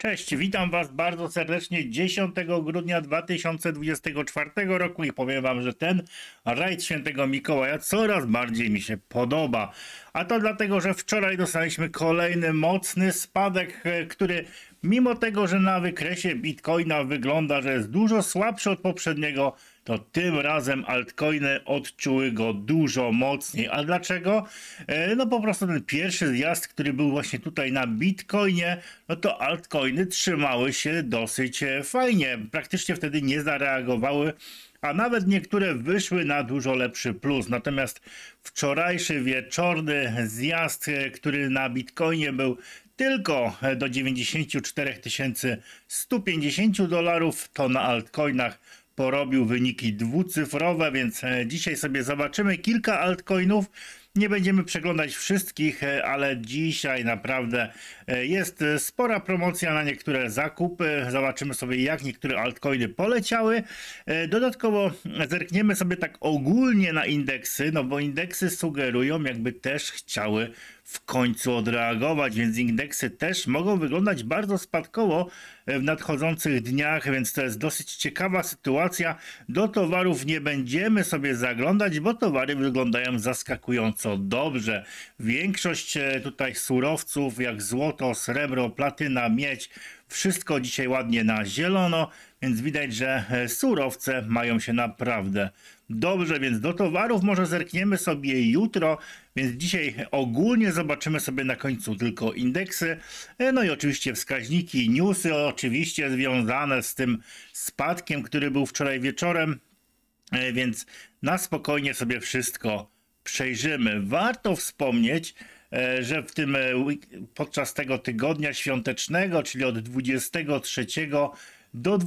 Cześć, witam Was bardzo serdecznie 10 grudnia 2024 roku i powiem Wam, że ten rajd Świętego Mikołaja coraz bardziej mi się podoba. A to dlatego, że wczoraj dostaliśmy kolejny mocny spadek, który mimo tego, że na wykresie Bitcoina wygląda, że jest dużo słabszy od poprzedniego, to tym razem altcoiny odczuły go dużo mocniej. A dlaczego? No po prostu ten pierwszy zjazd, który był właśnie tutaj na Bitcoinie, no to altcoiny trzymały się dosyć fajnie. Praktycznie wtedy nie zareagowały, a nawet niektóre wyszły na dużo lepszy plus. Natomiast wczorajszy wieczorny zjazd, który na Bitcoinie był tylko do 94 150 dolarów, to na altcoinach porobił wyniki dwucyfrowe, więc dzisiaj sobie zobaczymy kilka altcoinów. Nie będziemy przeglądać wszystkich, ale dzisiaj naprawdę jest spora promocja na niektóre zakupy. Zobaczymy sobie, jak niektóre altcoiny poleciały. Dodatkowo zerkniemy sobie tak ogólnie na indeksy, no bo indeksy sugerują, jakby też chciały w końcu odreagować, więc indeksy też mogą wyglądać bardzo spadkowo w nadchodzących dniach, więc to jest dosyć ciekawa sytuacja. Do towarów nie będziemy sobie zaglądać, bo towary wyglądają zaskakująco dobrze. Większość tutaj surowców jak złoto, srebro, platyna, miedź, wszystko dzisiaj ładnie na zielono, więc widać, że surowce mają się naprawdę dobrze, więc do towarów może zerkniemy sobie jutro, więc dzisiaj ogólnie zobaczymy sobie na końcu tylko indeksy, no i oczywiście wskaźniki, newsy oczywiście związane z tym spadkiem, który był wczoraj wieczorem, więc na spokojnie sobie wszystko przejrzymy. Warto wspomnieć, że podczas tego tygodnia świątecznego, czyli od 23 do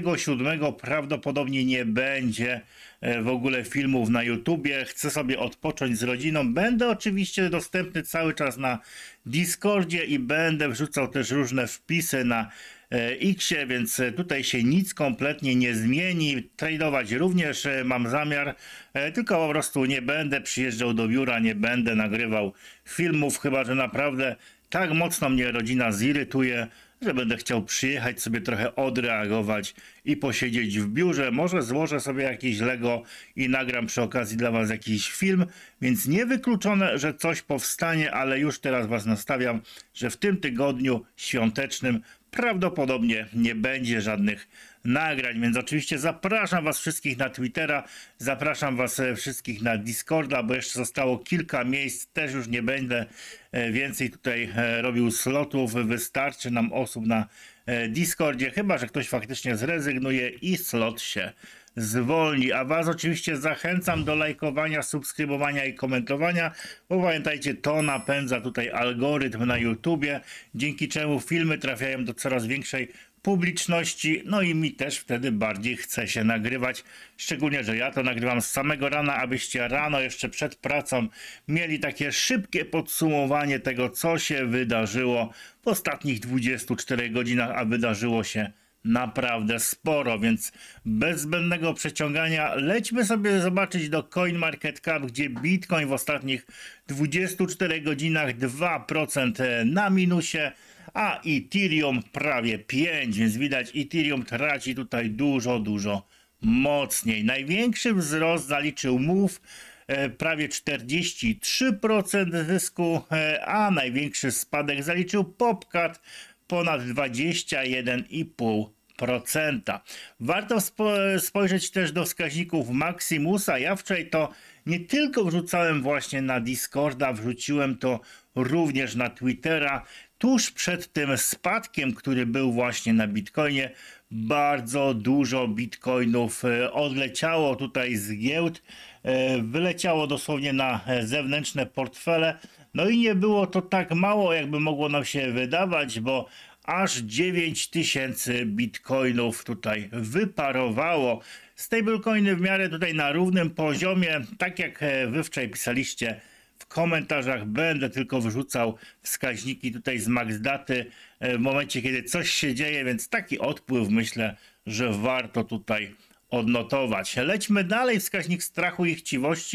27 prawdopodobnie nie będzie w ogóle filmów na YouTubie. Chcę sobie odpocząć z rodziną. Będę oczywiście dostępny cały czas na Discordzie i będę wrzucał też różne wpisy na Xie, więc tutaj się nic kompletnie nie zmieni. Tradować również mam zamiar, tylko po prostu nie będę przyjeżdżał do biura, nie będę nagrywał filmów, chyba że naprawdę tak mocno mnie rodzina zirytuje, że będę chciał przyjechać sobie trochę odreagować i posiedzieć w biurze. Może złożę sobie jakieś Lego i nagram przy okazji dla Was jakiś film, więc niewykluczone, że coś powstanie, ale już teraz Was nastawiam, że w tym tygodniu świątecznym prawdopodobnie nie będzie żadnych nagrań, więc oczywiście zapraszam Was wszystkich na Twittera, zapraszam Was wszystkich na Discorda, bo jeszcze zostało kilka miejsc, też już nie będę więcej tutaj robił slotów, wystarczy nam osób na Discordzie, chyba że ktoś faktycznie zrezygnuje i slot się zwolni, a Was oczywiście zachęcam do lajkowania, subskrybowania i komentowania, bo pamiętajcie, to napędza tutaj algorytm na YouTubie, dzięki czemu filmy trafiają do coraz większej publiczności, no i mi też wtedy bardziej chce się nagrywać, szczególnie, że ja to nagrywam z samego rana, abyście rano jeszcze przed pracą mieli takie szybkie podsumowanie tego, co się wydarzyło w ostatnich 24 godzinach, a wydarzyło się naprawdę sporo, więc bez zbędnego przeciągania lećmy sobie zobaczyć do CoinMarketCap, gdzie Bitcoin w ostatnich 24 godzinach 2% na minusie, a Ethereum prawie 5%, więc widać, Ethereum traci tutaj dużo mocniej. Największy wzrost zaliczył Move, prawie 43% zysku, a największy spadek zaliczył Popcat, ponad 21,5%. Warto spojrzeć też do wskaźników Maximusa. Ja wczoraj to nie tylko wrzucałem właśnie na Discorda, wrzuciłem to również na Twittera. Tuż przed tym spadkiem, który był właśnie na Bitcoinie, bardzo dużo bitcoinów odleciało tutaj z giełd, wyleciało dosłownie na zewnętrzne portfele. No i nie było to tak mało, jakby mogło nam się wydawać, bo aż 9000 bitcoinów tutaj wyparowało. Stablecoiny w miarę tutaj na równym poziomie, tak jak wy wczoraj pisaliście w komentarzach, będę tylko wrzucał wskaźniki tutaj z MaxDaty w momencie, kiedy coś się dzieje, więc taki odpływ myślę, że warto tutaj odnotować. Lećmy dalej, wskaźnik strachu i chciwości.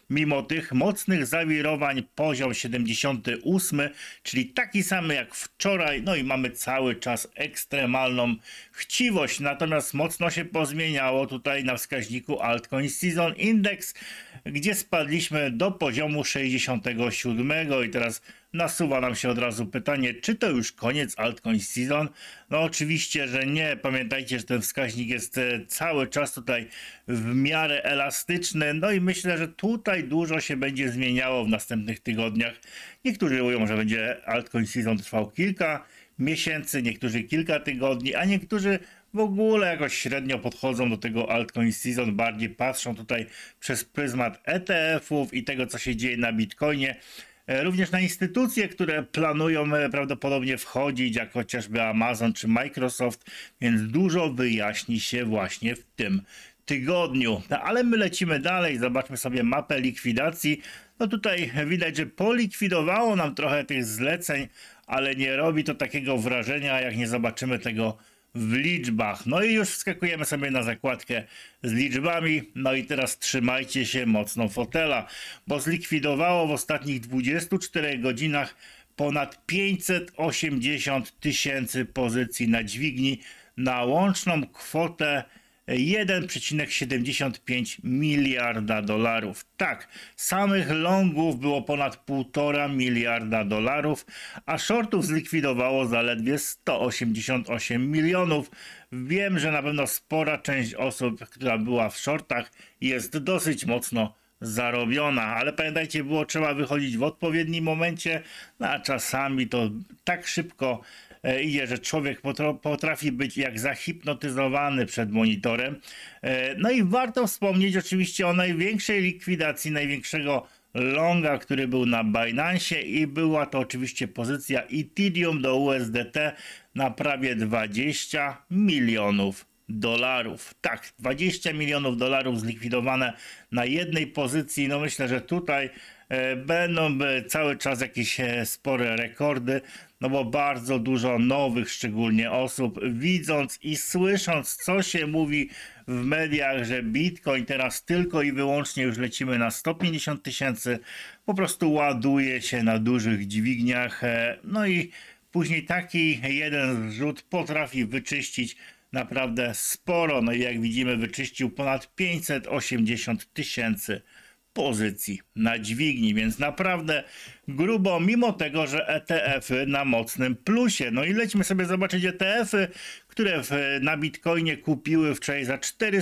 mimo tych mocnych zawirowań poziom 78, czyli taki sam jak wczoraj, no i mamy cały czas ekstremalną chciwość, natomiast mocno się pozmieniało tutaj na wskaźniku Altcoin Season Index, gdzie spadliśmy do poziomu 67 i teraz nasuwa nam się od razu pytanie, czy to już koniec Altcoin Season? No oczywiście, że nie. Pamiętajcie, że ten wskaźnik jest cały czas tutaj w miarę elastyczny, no i myślę, że tutaj dużo się będzie zmieniało w następnych tygodniach. Niektórzy mówią, że będzie Altcoin Season trwał kilka miesięcy, niektórzy kilka tygodni, a niektórzy w ogóle jakoś średnio podchodzą do tego Altcoin Season, bardziej patrzą tutaj przez pryzmat ETF-ów i tego, co się dzieje na Bitcoinie. Również na instytucje, które planują prawdopodobnie wchodzić, jak chociażby Amazon czy Microsoft, więc dużo wyjaśni się właśnie w tym tygodniu. No, ale my lecimy dalej, zobaczmy sobie mapę likwidacji. No tutaj widać, że polikwidowało nam trochę tych zleceń, ale nie robi to takiego wrażenia, jak nie zobaczymy tego w liczbach. No i już wskakujemy sobie na zakładkę z liczbami. No i teraz trzymajcie się mocno fotela, bo zlikwidowało w ostatnich 24 godzinach ponad 580 000 pozycji na dźwigni na łączną kwotę 1,75 miliarda dolarów. Tak, samych longów było ponad 1,5 miliarda dolarów, a shortów zlikwidowało zaledwie 188 milionów. Wiem, że na pewno spora część osób, która była w shortach, jest dosyć mocno zarobiona, ale pamiętajcie, było trzeba wychodzić w odpowiednim momencie, no a czasami to tak szybko idzie, że człowiek potrafi być jak zahipnotyzowany przed monitorem. No i warto wspomnieć oczywiście o największej likwidacji, największego longa, który był na Binance i była to oczywiście pozycja Ethereum do USDT na prawie 20 milionów dolarów. Tak, 20 milionów dolarów zlikwidowane na jednej pozycji. No myślę, że tutaj będą cały czas jakieś spore rekordy, no bo bardzo dużo nowych szczególnie osób, widząc i słysząc, co się mówi w mediach, że Bitcoin teraz tylko i wyłącznie już lecimy na 150 000, po prostu ładuje się na dużych dźwigniach, no i później taki jeden zrzut potrafi wyczyścić naprawdę sporo, no i jak widzimy wyczyścił ponad 580 000 pozycji na dźwigni, więc naprawdę grubo, mimo tego, że ETF-y na mocnym plusie. No i lećmy sobie zobaczyć ETF-y, które na Bitcoinie kupiły wczoraj za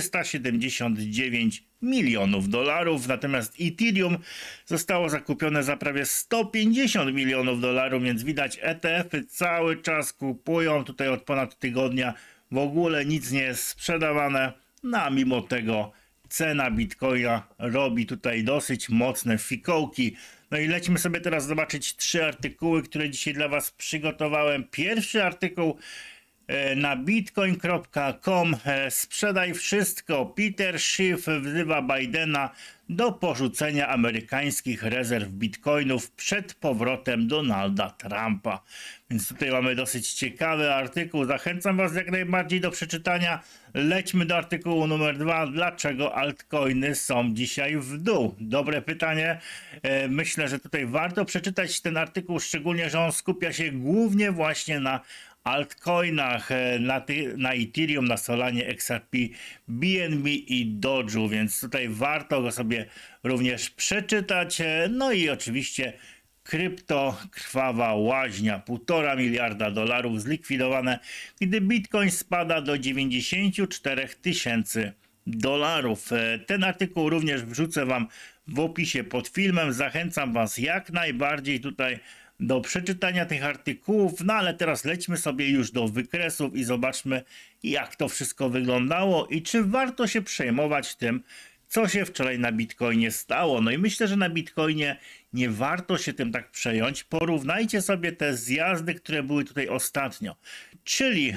479 milionów dolarów, natomiast Ethereum zostało zakupione za prawie 150 milionów dolarów, więc widać, ETF-y cały czas kupują, tutaj od ponad tygodnia w ogóle nic nie jest sprzedawane, no a mimo tego cena Bitcoina robi tutaj dosyć mocne fikołki. No i lecimy sobie teraz zobaczyć 3 artykuły, które dzisiaj dla Was przygotowałem. Pierwszy artykuł na bitcoin.com. Sprzedaj wszystko. Peter Schiff wzywa Bidena do porzucenia amerykańskich rezerw bitcoinów przed powrotem Donalda Trumpa. Więc tutaj mamy dosyć ciekawy artykuł. Zachęcam Was jak najbardziej do przeczytania. Lećmy do artykułu numer 2. Dlaczego altcoiny są dzisiaj w dół? Dobre pytanie. Myślę, że tutaj warto przeczytać ten artykuł, szczególnie, że on skupia się głównie właśnie na altcoinach, na Ethereum, na Solanie, XRP, BNB i Doge'u, więc tutaj warto go sobie również przeczytać. No i oczywiście krypto, krwawa łaźnia, 1,5 miliarda dolarów zlikwidowane, gdy Bitcoin spada do 94 000 dolarów. Ten artykuł również wrzucę Wam w opisie pod filmem. Zachęcam Was jak najbardziej tutaj do przeczytania tych artykułów, no ale teraz lećmy sobie już do wykresów i zobaczmy, jak to wszystko wyglądało i czy warto się przejmować tym, co się wczoraj na Bitcoinie stało. No i myślę, że na Bitcoinie nie warto się tym tak przejąć. Porównajcie sobie te zjazdy, które były tutaj ostatnio, czyli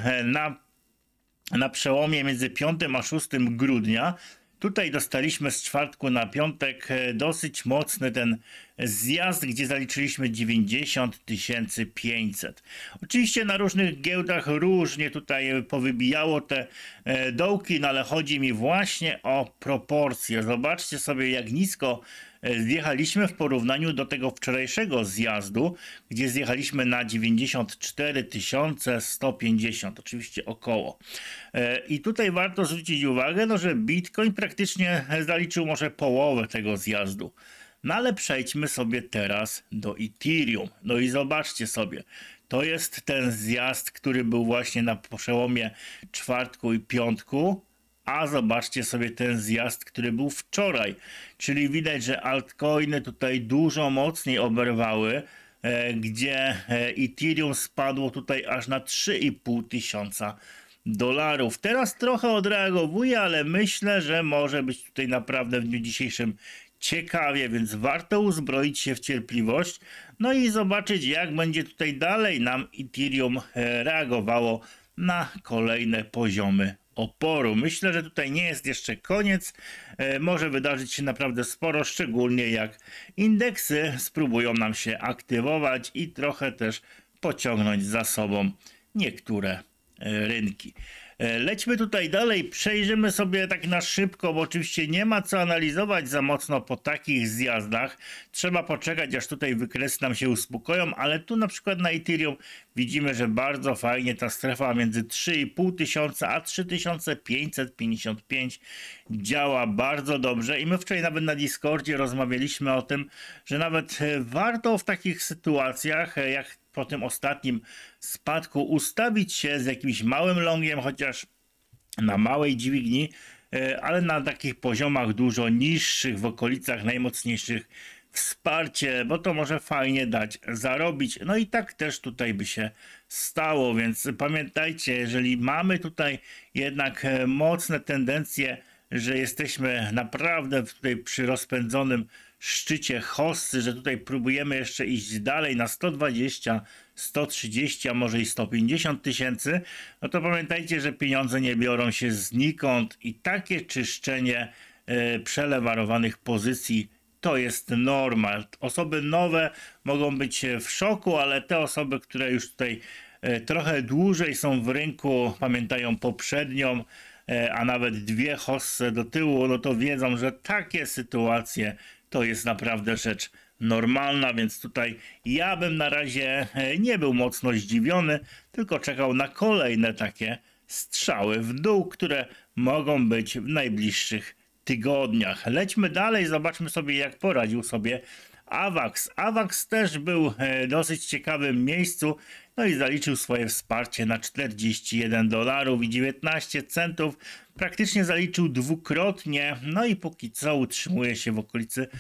na przełomie między 5 a 6 grudnia. Tutaj dostaliśmy z czwartku na piątek dosyć mocny ten zjazd, gdzie zaliczyliśmy 90 500. Oczywiście na różnych giełdach różnie tutaj powybijało te dołki, no ale chodzi mi właśnie o proporcje. Zobaczcie sobie, jak nisko zjechaliśmy w porównaniu do tego wczorajszego zjazdu, gdzie zjechaliśmy na 94 150, oczywiście około. I tutaj warto zwrócić uwagę, no, że Bitcoin praktycznie zaliczył może połowę tego zjazdu. No ale przejdźmy sobie teraz do Ethereum. No i zobaczcie sobie, to jest ten zjazd, który był właśnie na przełomie czwartku i piątku. A zobaczcie sobie ten zjazd, który był wczoraj. Czyli widać, że altcoiny tutaj dużo mocniej oberwały, gdzie Ethereum spadło tutaj aż na 3,5 tysiąca dolarów. Teraz trochę odreagowuje, ale myślę, że może być tutaj naprawdę w dniu dzisiejszym ciekawie, więc warto uzbroić się w cierpliwość. No i zobaczyć, jak będzie tutaj dalej nam Ethereum reagowało na kolejne poziomy oporu. Myślę, że tutaj nie jest jeszcze koniec. Może wydarzyć się naprawdę sporo, szczególnie jak indeksy spróbują nam się aktywować i trochę też pociągnąć za sobą niektóre rynki. Lećmy tutaj dalej, przejrzymy sobie tak na szybko, bo oczywiście nie ma co analizować za mocno po takich zjazdach. Trzeba poczekać, aż tutaj wykresy nam się uspokoją, ale tu na przykład na Ethereum widzimy, że bardzo fajnie ta strefa między 3,5 tysiąca a 3555 działa bardzo dobrze i my wczoraj nawet na Discordzie rozmawialiśmy o tym, że nawet warto w takich sytuacjach, jak po tym ostatnim spadku, ustawić się z jakimś małym longiem, chociaż na małej dźwigni, ale na takich poziomach dużo niższych, w okolicach najmocniejszych wsparcie, bo to może fajnie dać zarobić. No i tak też tutaj by się stało, więc pamiętajcie, jeżeli mamy tutaj jednak mocne tendencje, że jesteśmy naprawdę tutaj przy rozpędzonym szczycie hossy, że tutaj próbujemy jeszcze iść dalej na 120, 130, a może i 150 tysięcy, no to pamiętajcie, że pieniądze nie biorą się znikąd i takie czyszczenie przelewarowanych pozycji to jest norma. Osoby nowe mogą być w szoku, ale te osoby, które już tutaj trochę dłużej są w rynku, pamiętają poprzednią, a nawet dwie hossy do tyłu, no to wiedzą, że takie sytuacje to jest naprawdę rzecz normalna, więc tutaj ja bym na razie nie był mocno zdziwiony, tylko czekał na kolejne takie strzały w dół, które mogą być w najbliższych tygodniach. Lećmy dalej, zobaczmy sobie, jak poradził sobie AVAX. AVAX też był w dosyć ciekawym miejscu, no i zaliczył swoje wsparcie na 41 dolarów i 19 centów. Praktycznie zaliczył dwukrotnie, no i póki co utrzymuje się w okolicy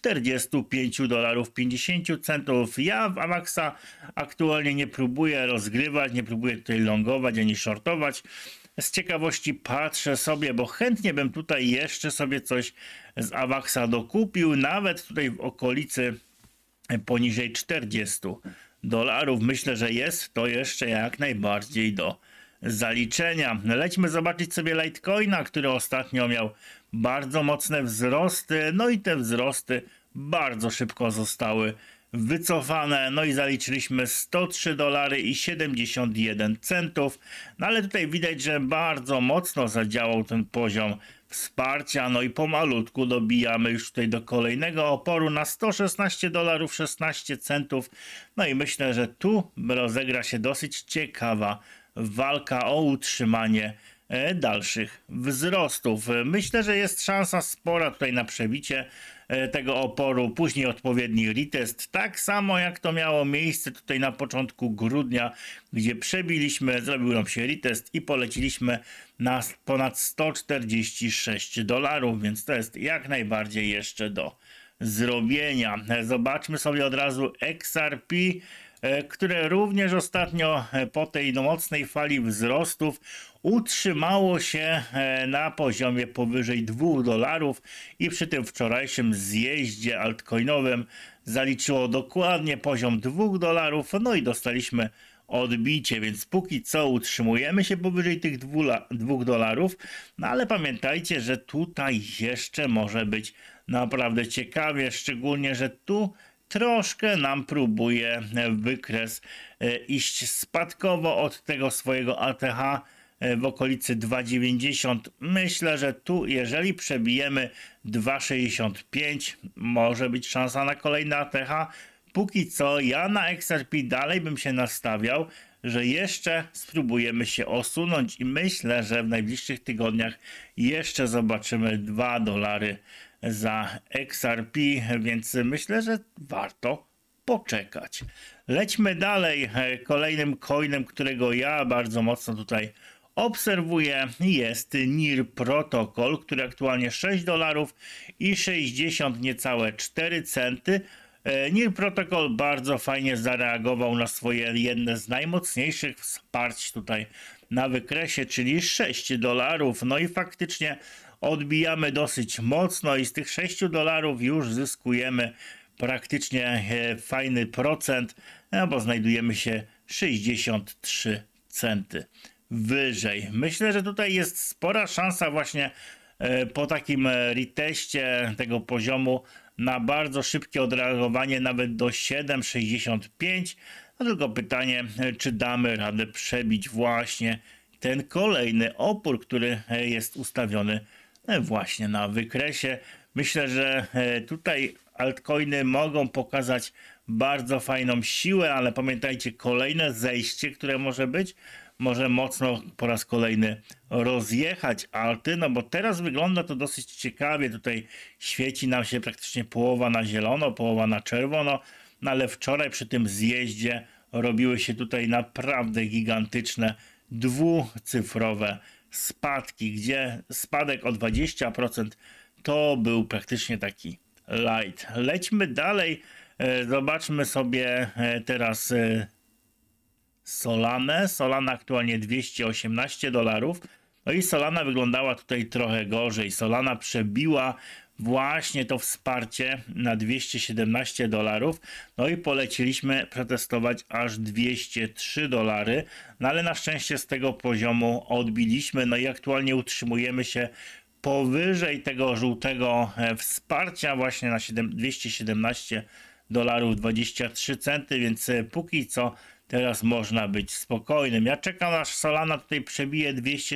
45 dolarów 50 centów. Ja w AVAXa aktualnie nie próbuję rozgrywać, nie próbuję tutaj longować ani shortować. Z ciekawości patrzę sobie, bo chętnie bym tutaj jeszcze sobie coś z AVAXa dokupił, nawet tutaj w okolicy poniżej 40 dolarów. Myślę, że jest to jeszcze jak najbardziej do zaliczenia. Lećmy zobaczyć sobie Litecoina, który ostatnio miał bardzo mocne wzrosty, no i te wzrosty bardzo szybko zostały wycofane, no i zaliczyliśmy 103 dolary i 71 centów, no ale tutaj widać, że bardzo mocno zadziałał ten poziom wsparcia, no i pomalutku dobijamy już tutaj do kolejnego oporu na 116 dolarów 16 centów, no i myślę, że tu rozegra się dosyć ciekawa walka o utrzymanie dalszych wzrostów. Myślę, że jest szansa spora tutaj na przebicie tego oporu, później odpowiedni retest, tak samo jak to miało miejsce tutaj na początku grudnia, gdzie przebiliśmy, zrobił nam się retest i poleciliśmy na ponad 146 dolarów, więc to jest jak najbardziej jeszcze do zrobienia. Zobaczmy sobie od razu XRP, które również ostatnio po tej mocnej fali wzrostów utrzymało się na poziomie powyżej 2 dolarów i przy tym wczorajszym zjeździe altcoinowym zaliczyło dokładnie poziom 2 dolarów, no i dostaliśmy odbicie, więc póki co utrzymujemy się powyżej tych 2 dolarów, no ale pamiętajcie, że tutaj jeszcze może być naprawdę ciekawie, szczególnie, że tu troszkę nam próbuje wykres iść spadkowo od tego swojego ATH w okolicy 2,90. Myślę, że tu jeżeli przebijemy 2,65, może być szansa na kolejny ATH. Póki co ja na XRP dalej bym się nastawiał, że jeszcze spróbujemy się osunąć i myślę, że w najbliższych tygodniach jeszcze zobaczymy $2 za XRP, więc myślę, że warto poczekać. Lećmy dalej. Kolejnym coinem, którego ja bardzo mocno tutaj obserwuję, jest NIR Protocol, który aktualnie $6 i 60 niecałe 4 centy. NIR Protocol bardzo fajnie zareagował na swoje jedne z najmocniejszych wsparć tutaj na wykresie, czyli $6. No i faktycznie odbijamy dosyć mocno i z tych $6 już zyskujemy praktycznie fajny procent, no bo znajdujemy się 63 centy wyżej. Myślę, że tutaj jest spora szansa właśnie po takim reteście tego poziomu na bardzo szybkie odreagowanie nawet do 7,65. No tylko pytanie, czy damy radę przebić właśnie ten kolejny opór, który jest ustawiony właśnie na wykresie. Myślę, że tutaj altcoiny mogą pokazać bardzo fajną siłę, ale pamiętajcie, kolejne zejście, które może mocno po raz kolejny rozjechać alty, no bo teraz wygląda to dosyć ciekawie, tutaj świeci nam się praktycznie połowa na zielono, połowa na czerwono, no ale wczoraj przy tym zjeździe robiły się tutaj naprawdę gigantyczne, dwucyfrowe spadki, gdzie spadek o 20% to był praktycznie taki light. Lećmy dalej, zobaczmy sobie teraz Solanę. Solana aktualnie $218. No i Solana wyglądała tutaj trochę gorzej. Solana przebiła właśnie to wsparcie na $217. No i poleciliśmy przetestować aż $203. No ale na szczęście z tego poziomu odbiliśmy. No i aktualnie utrzymujemy się powyżej tego żółtego wsparcia właśnie na $217,23, więc póki co teraz można być spokojnym. Ja czekam, aż Solana tutaj przebije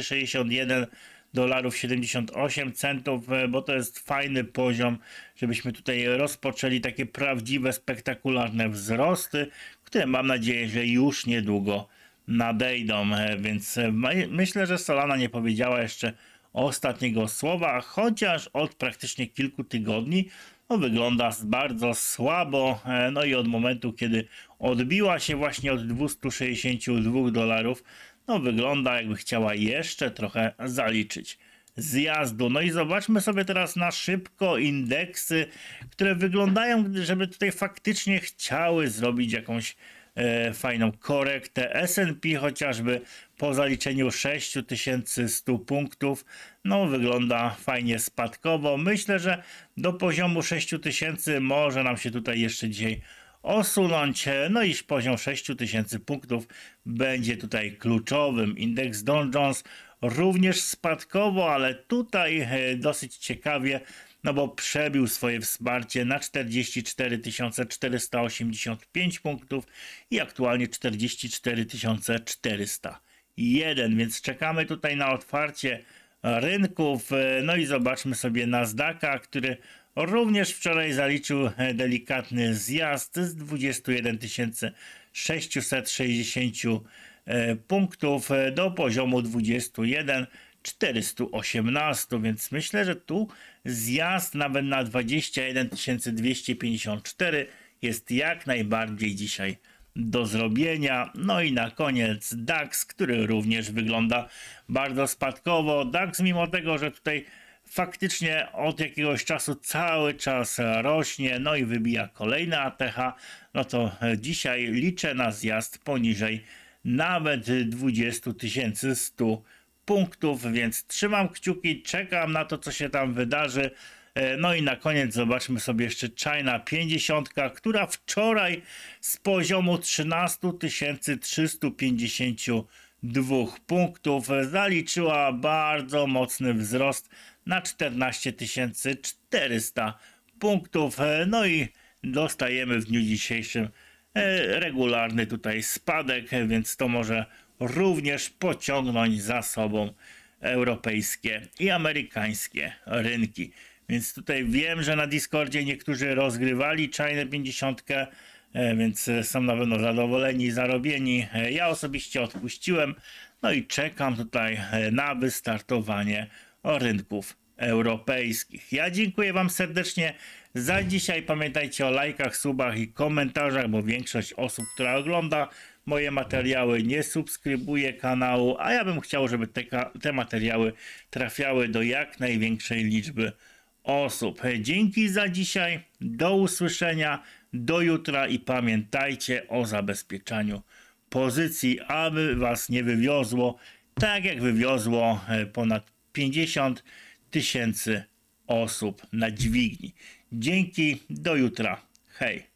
$261,78, bo to jest fajny poziom, żebyśmy tutaj rozpoczęli takie prawdziwe, spektakularne wzrosty, które mam nadzieję, że już niedługo nadejdą. Więc myślę, że Solana nie powiedziała jeszcze ostatniego słowa, chociaż od praktycznie kilku tygodni wygląda bardzo słabo, no i od momentu, kiedy odbiła się właśnie od $262, no wygląda, jakby chciała jeszcze trochę zaliczyć zjazdu. No i zobaczmy sobie teraz na szybko indeksy, które wyglądają, żeby tutaj faktycznie chciały zrobić jakąś fajną korektę. S&P chociażby po zaliczeniu 6100 punktów, no wygląda fajnie spadkowo. Myślę, że do poziomu 6000 może nam się tutaj jeszcze dzisiaj osunąć, no iż poziom 6000 punktów będzie tutaj kluczowym. Indeks Dow Jones również spadkowo, ale tutaj dosyć ciekawie, no bo przebił swoje wsparcie na 44 485 punktów i aktualnie 44 401, więc czekamy tutaj na otwarcie rynków. No i zobaczmy sobie Nasdaqa, który również wczoraj zaliczył delikatny zjazd z 21 660 punktów do poziomu 21 418, więc myślę, że tu zjazd nawet na 21 254 jest jak najbardziej dzisiaj do zrobienia. No i na koniec DAX, który również wygląda bardzo spadkowo. DAX, mimo tego, że tutaj faktycznie od jakiegoś czasu cały czas rośnie, no i wybija kolejne ATH, no to dzisiaj liczę na zjazd poniżej nawet 20 100 punktów, więc trzymam kciuki, czekam na to, co się tam wydarzy. No i na koniec zobaczmy sobie jeszcze China 50, która wczoraj z poziomu 13 352 punktów zaliczyła bardzo mocny wzrost na 14 400 punktów. No i dostajemy w dniu dzisiejszym regularny tutaj spadek, więc to może również pociągnąć za sobą europejskie i amerykańskie rynki. Więc tutaj wiem, że na Discordzie niektórzy rozgrywali China 50, więc są na pewno zadowoleni, zarobieni. Ja osobiście odpuściłem, no i czekam tutaj na wystartowanie rynków europejskich. Ja dziękuję Wam serdecznie za dzisiaj. Pamiętajcie o lajkach, subach i komentarzach, bo większość osób, która ogląda moje materiały, nie subskrybuje kanału, a ja bym chciał, żeby te materiały trafiały do jak największej liczby osób. Dzięki za dzisiaj, do usłyszenia, do jutra i pamiętajcie o zabezpieczaniu pozycji, aby Was nie wywiozło, tak jak wywiozło ponad 50 000 osób na dźwigni. Dzięki, do jutra, hej.